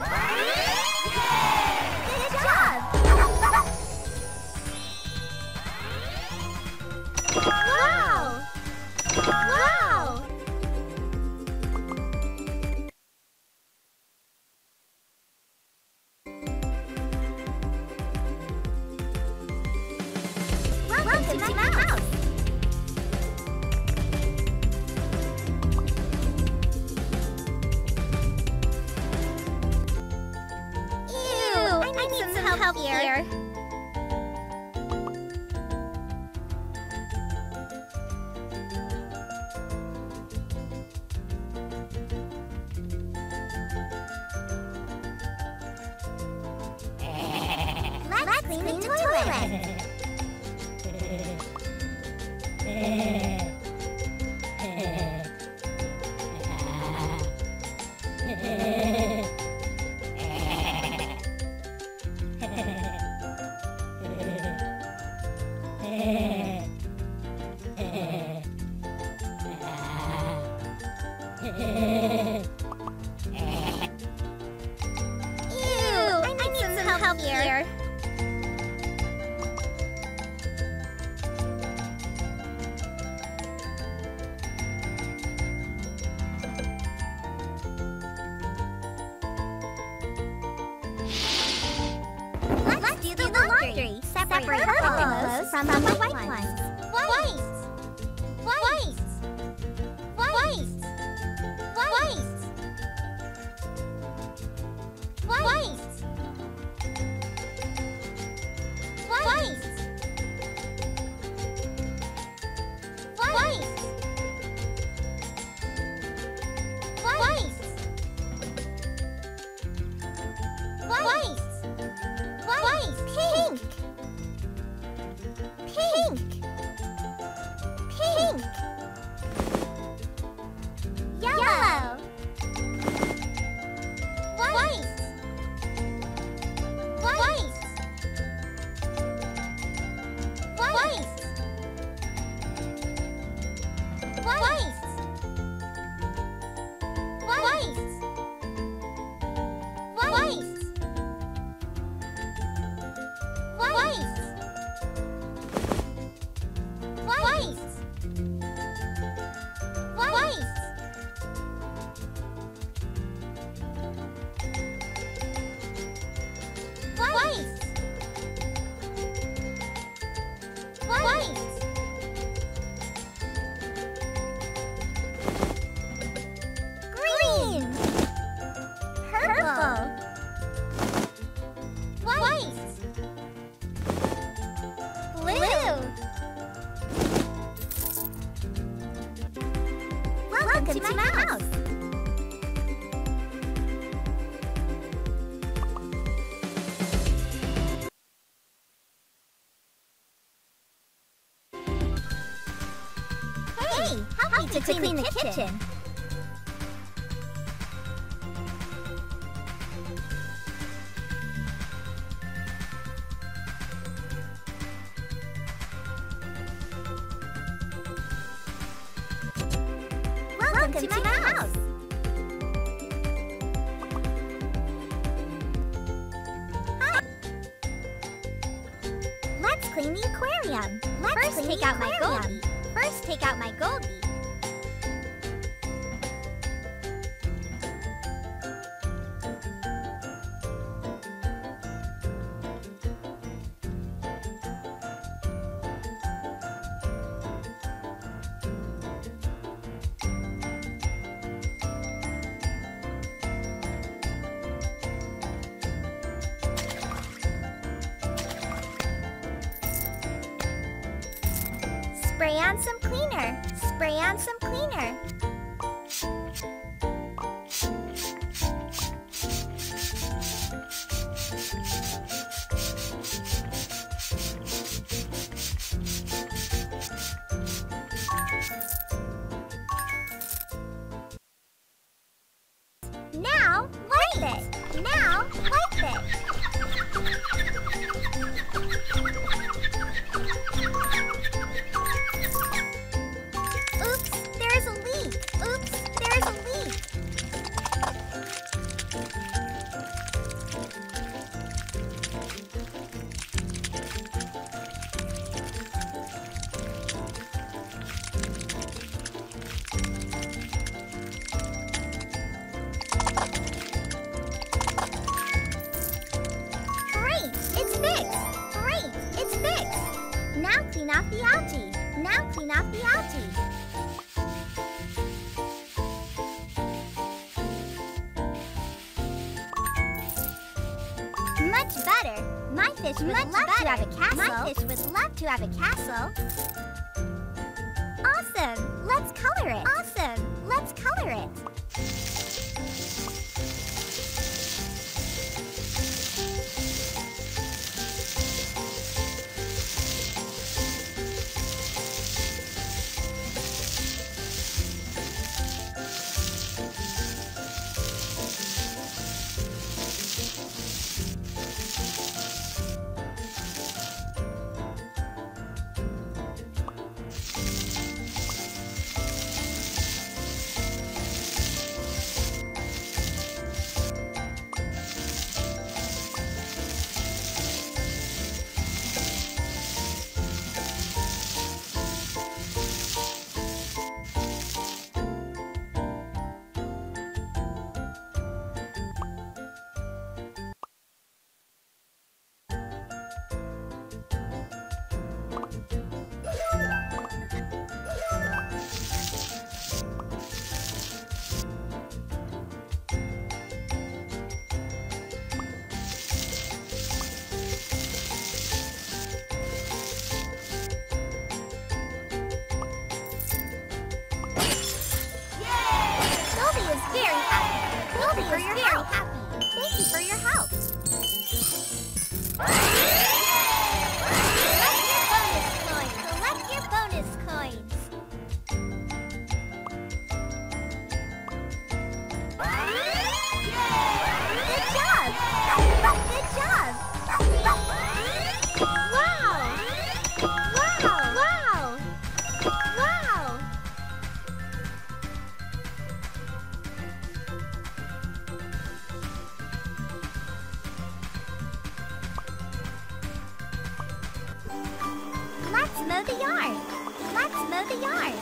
Good job! Wow! Wow! Welcome to my house! Ew! I need some help here. Let's clean the toilet. Ew! I need some help here. Let's do the laundry. Separate purple clothes from the white ones. White! White! White! White! White! White! White! White! White! White! Pink! Pink! Pink! Yellow! White! White! White! White! White! White! White! White! White! Green! Purple! White! Blue! Welcome to my house! Hey, help me to clean the kitchen. Welcome to my house. Hi. Let's clean the aquarium. First take out my Goldie. First take out my Goldie. Spray on some cleaner. Spray on some cleaner. Now, wipe it. Now, wipe it. Oops, there's a leak. Oops, there's a leak. Much better. My fish would love to have a castle. My fish would love to have a castle. Awesome. Let's color it. Awesome. Let's color it. Thank you for your help. Collect your bonus coins. Good job. Good job. Wow. Wow. Wow. Wow. Let's mow the yard. Let's mow the yard.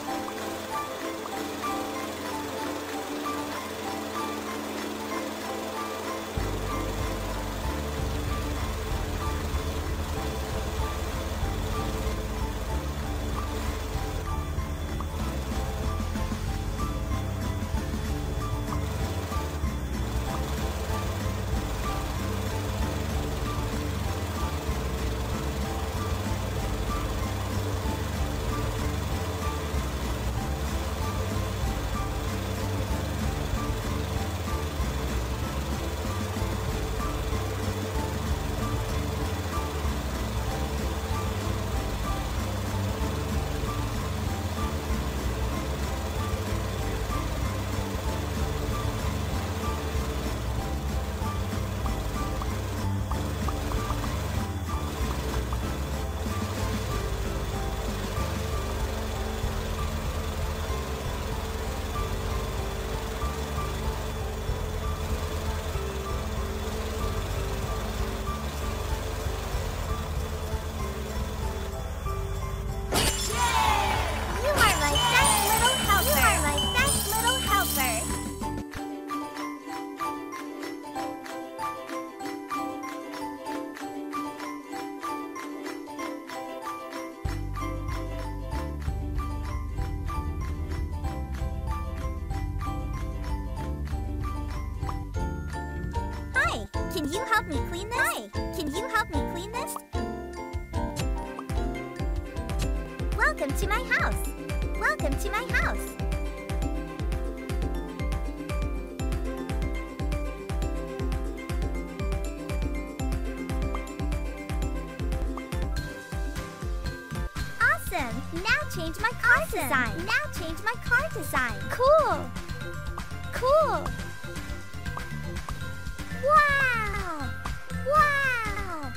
Can you help me clean this? Hi, can you help me clean this? Welcome to my house. Welcome to my house. Awesome. Now change my car design. Now change my car design. Cool. Cool. Wow! Wow!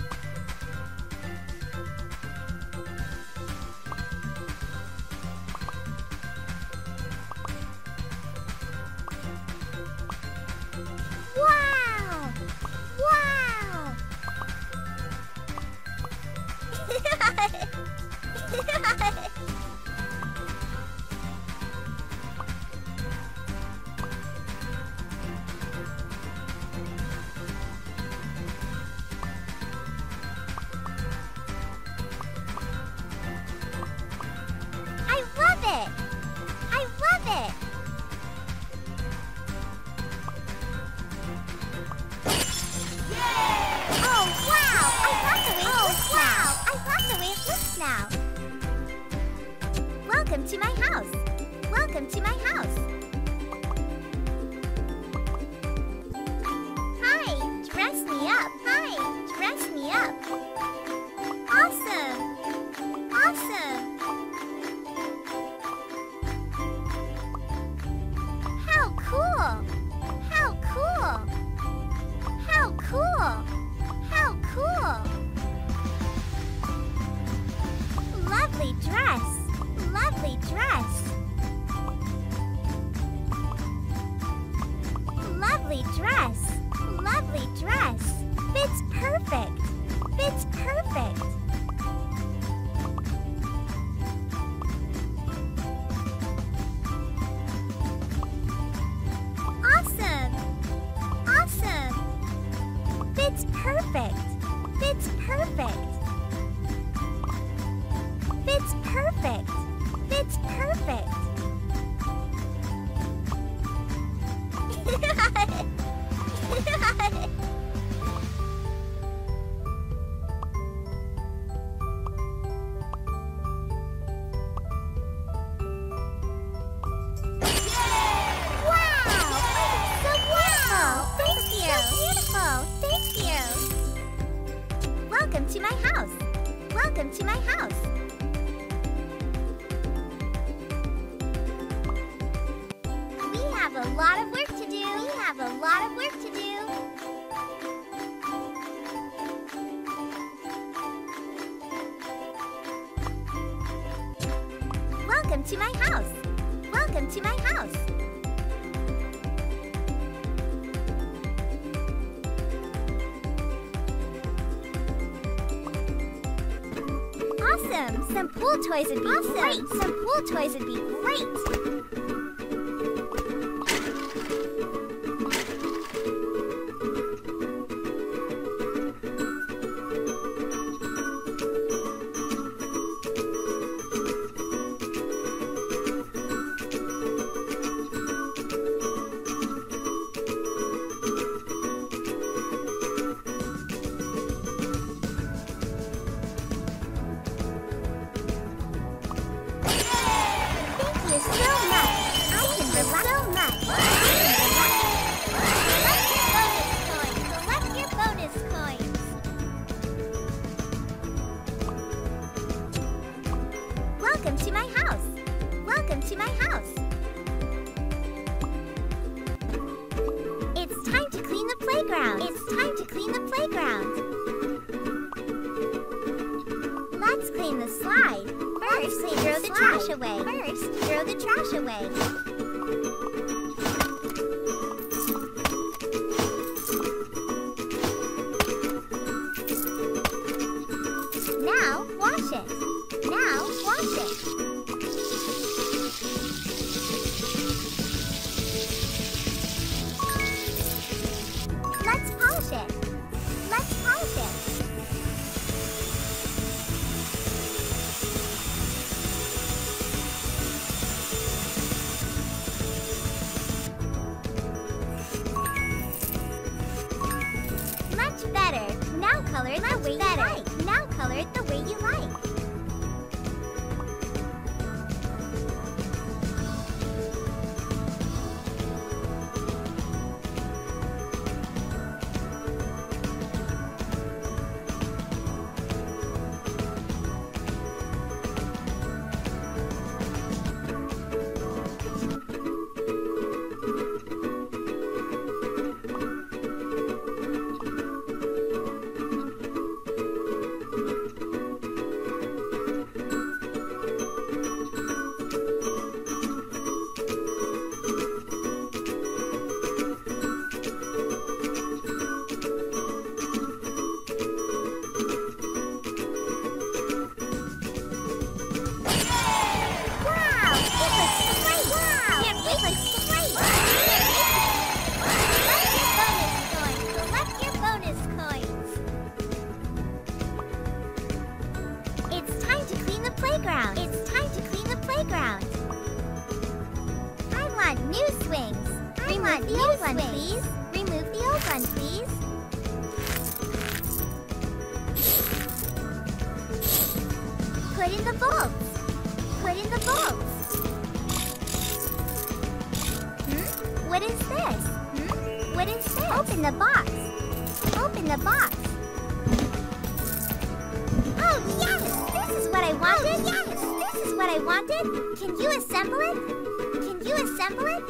Wow! Wow! to my house. Welcome to my house. Hi, dress me up. Hi, dress me up. Awesome. Awesome. How cool. How cool. How cool. How cool. Lovely dress. Lovely dress. Lovely dress. Lovely dress. Fits perfect. Fits perfect. Awesome. Awesome. Fits perfect. Fits perfect. Fits perfect. Fits perfect. Welcome to my house. Welcome to my house. We have a lot of work to do. We have a lot of work to do. Welcome to my house. Welcome to my house. Awesome! Some pool toys would be great! Some pool toys would be great! Welcome to my house. Welcome to my house. It's time to clean the playground. It's time to clean the playground. Let's clean the slide. First, throw the trash away. First, throw the trash away. Now, wash it. Now, wash it. Let's polish it. Let's polish it. Much better. Now color it the way you like. Now color it the way you like. It's time to clean the playground. I want new swings. I want the old one, please. Remove the old one, please. Put in the bulbs. Put in the bulbs. What is this? What is this? Open the box. Open the box. Oh, yes! This is what I wanted. Oh, yes! This is what I wanted. Can you assemble it? Can you assemble it?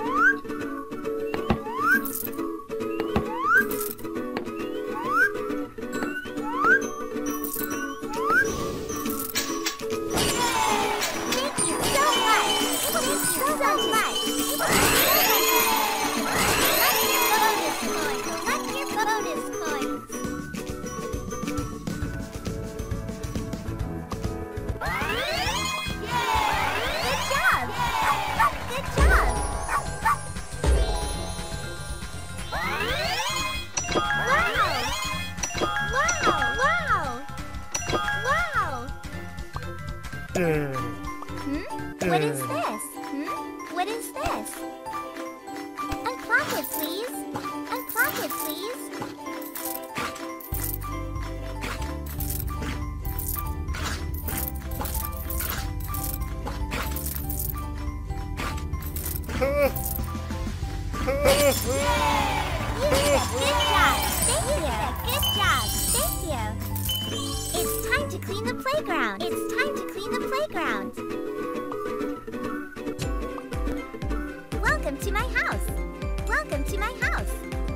Thank you so much. Thank you so much. Collect your bonus coins. Good job. Good job. Wow. What is this? What is this? Unclock it, please. Unclock it, please. You did a good job. Thank you. Good job. Thank you. It's time to clean the playground. It's time to clean the playground. Welcome to my house. Welcome to my house.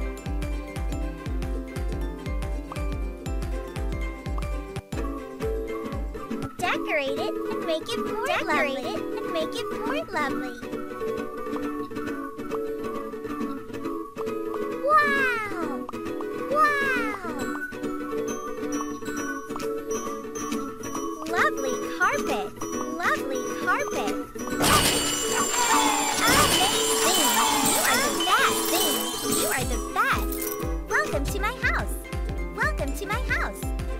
Decorate it and make it more lovely. Decorate it and make it more lovely. Wow! Wow! Lovely carpet. Lovely carpet. Amazing! You are the best! Welcome to my house! Welcome to my house!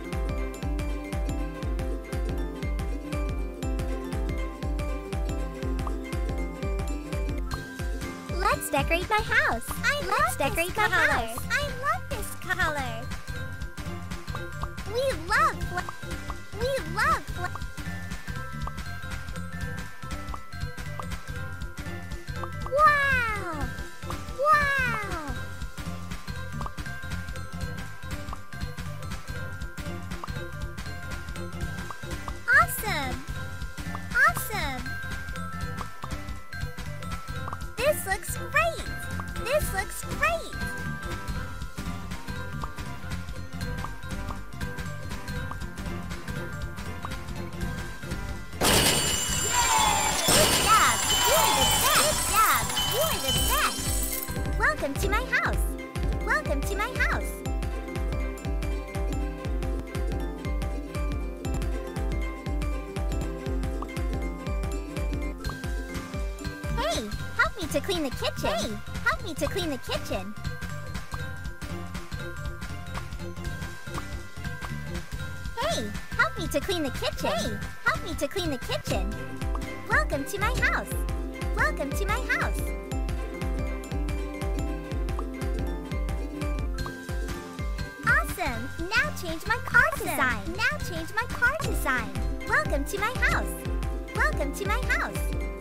Let's decorate my house! Let's decorate my house! I love this color! We love Wow! Wow! Awesome! Awesome! This looks great! This looks great! Welcome to my house! Welcome to my house! Hey, help me to clean the kitchen! Hey, help me to clean the kitchen! Hey, help me to clean the kitchen! Hey, help me to clean the kitchen! Welcome to my house! Welcome to my house! Now change my car design. Now change my car design. Welcome to my house. Welcome to my house.